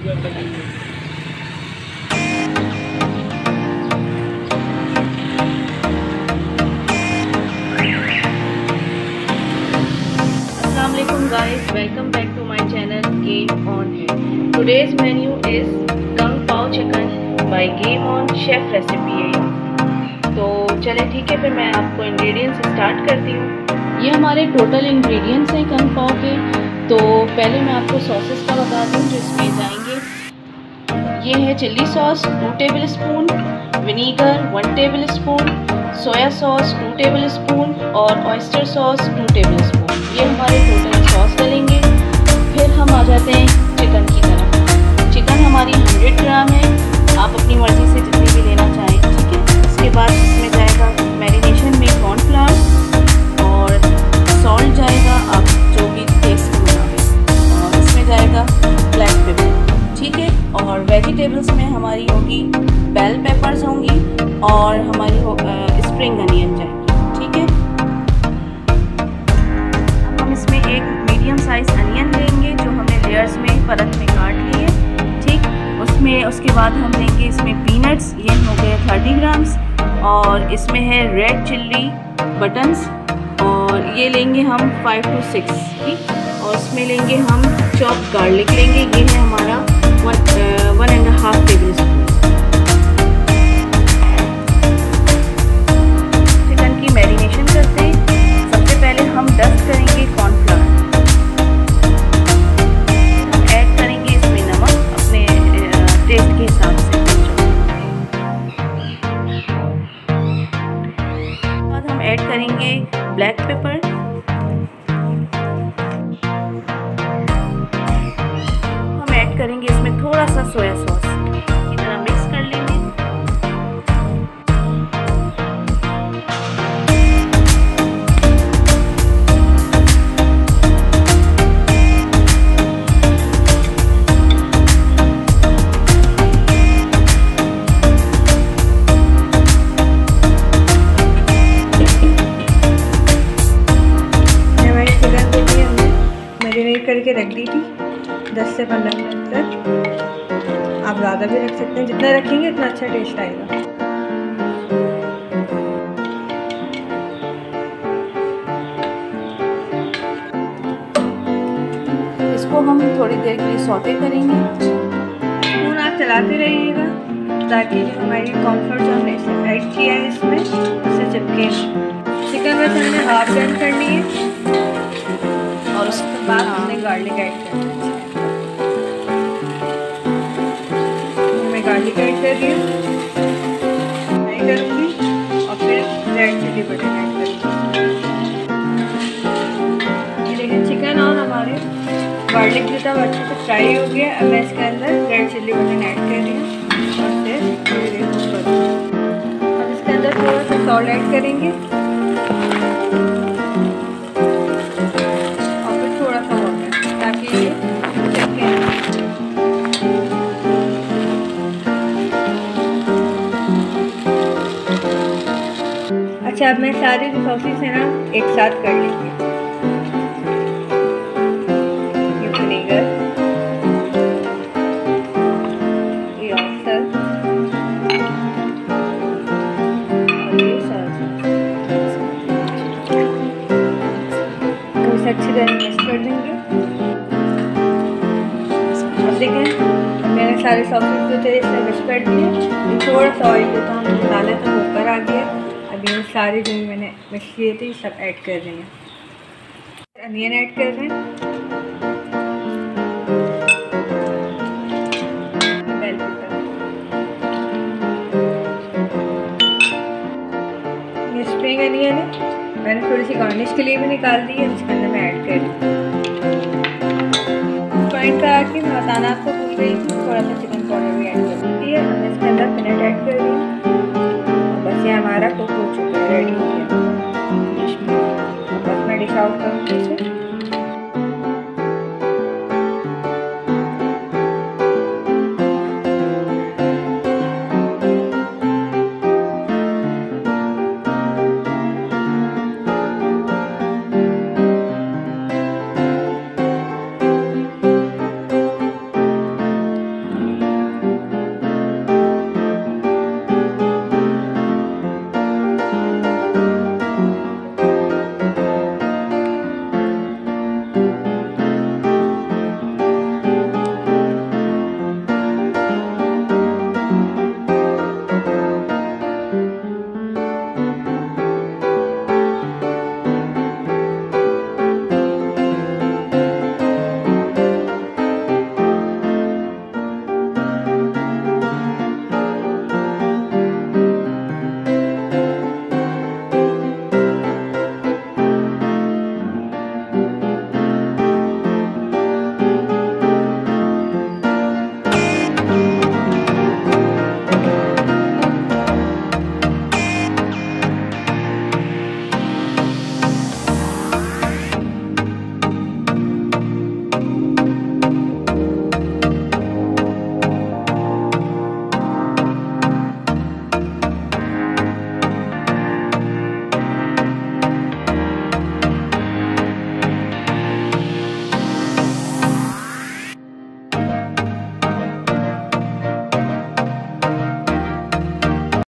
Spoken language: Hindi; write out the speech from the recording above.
Assalamualaikum guys, welcome back to my channel Game On है। Today's menu is Kung Pao chicken by Game On chef recipe है। तो चले ठीक है, फिर मैं आपको इंग्रेडिएंट्स स्टार्ट करती हूँ। ये हमारे टोटल इंग्रेडिएंट्स हैं कंग पाओ के। तो पहले मैं आपको सॉसेस का बता दूँ जो इसमें जाएंगे। ये है chilli sauce 2 tablespoon, vinegar 1 tablespoon, soya sauce 2 tablespoon और ऑयस्टर सॉस 2 टेबल स्पून। ये हमारे टोटल सॉस डलेंगे। फिर हम आ जाते हैं चिकन की तरफ। चिकन हमारी 100 ग्राम है, आप अपनी मर्ज़ी से जितनी भी लेना चाहें, ठीक है। इसके बाद इसमें जाएगा मैरिनेशन में कॉर्नफ्लावर और सॉल्ट जाएगा, आप जो भी टेस्ट बनावे, और इसमें जाएगा ब्लैक पेपर, ठीक है। और वेजिटेबल्स में हमारी होगी बेल पेपर्स होंगी और हमारी स्प्रिंग अनियन जाएगी, ठीक है। अब हम इसमें एक मीडियम साइज अनियन लेंगे जो हमने लेयर्स में परत में काट ली है, ठीक। उसके बाद हम लेंगे इसमें पीनट्स, ये हो गए 30 ग्राम्स, और इसमें है रेड चिल्ली बटन्स, और ये लेंगे हम 5 to 6, ठीक। और इसमें लेंगे हम चॉप गार्लिक लेंगे, ये है हमारा 1.5 टेबल स्पून। चिकन की मैरिनेशन करते हैं। सबसे पहले हम डस्ट करेंगे कॉर्नफ्लावर, हम ऐड करेंगे इसमें नमक अपने टेस्ट के हिसाब से। बाद हम ऐड करेंगे ब्लैक पेपर, हम ऐड करेंगे इसमें थोड़ा सा सोया सॉस, इतना मिक्स कर लेंगे। मैरिनेट करके रख दी थी 10 से 15 मिनट तक। आप ज़्यादा भी रख सकते हैं, जितना रखेंगे उतना अच्छा टेस्ट आएगा। इसको हम थोड़ी देर के लिए सौते करेंगे। स्पून आप चलाते रहिएगा ताकि जो हमारी कॉर्नफ्लोर जो हमने ऐड किया है इसमें उससे चिपके। चिकन बस हमने हाफ डन करनी है और उसके बाद हमने गार्लिक ऐड करना है। मैं गार्लिक ऐड कर रही हूँ, फ्राई करूँगी और फिर रेड चिली बटन ऐड करूँगी। ये देखिए चिकन और हमारे गार्लिक भी तब अच्छे से फ्राई हो गया। अब मैं इसके अंदर रेड चिली बटन ऐड कर रही हूँ और फिर धीरे धीरे कुक करूँगी। अब इसके अंदर थोड़ा सा सॉल्ट ऐड करेंगे, अच्छा। अब मैं सारी जो सॉसेस है ना एक साथ कर लेंगे। ये विनेगर, ये ऑयस्टर और ये सोया सॉस, तो इसे अच्छी तरह मिक्स कर देंगे। अब देखें मैंने सारे सॉसेस जो थे इसमें मिक्स कर दिए। थोड़ा सा ऑयल जो था हमने डाला था ऊपर आ गया। अभी ये सारे जो मैंने मिक्स किए थे सब ऐड कर रहे हैं। अनियन ऐड कर रहे हैं, बेल पेपर, ये स्प्रिंग अनियन है, मैंने थोड़ी सी गार्निश के लिए भी निकाल दी है, इसके अंदर मैं ऐड कर रही हूँ। पॉइंट का आके मैं बताना आपको भूल गई थी, थोड़ा सा चिकन पाउडर भी ऐड कर दी है। हमने इसके अंदर पीनट ऐड कर दी। बस ये हमारा कुक हो चुका है, रेडी हो गया। बस मैं डिश आउट करूँगी इसे।